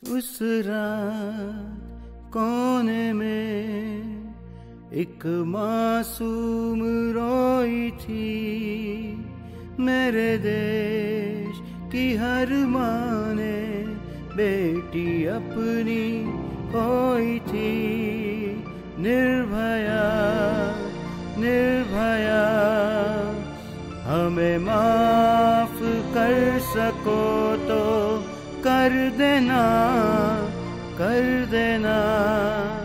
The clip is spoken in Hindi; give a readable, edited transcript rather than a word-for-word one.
उस रात कोने में एक मासूम रोई थी, मेरे देश की हर माँ ने बेटी अपनी खोई थी। निर्भया निर्भया हमें माफ कर सको तो कर देना, कर देना।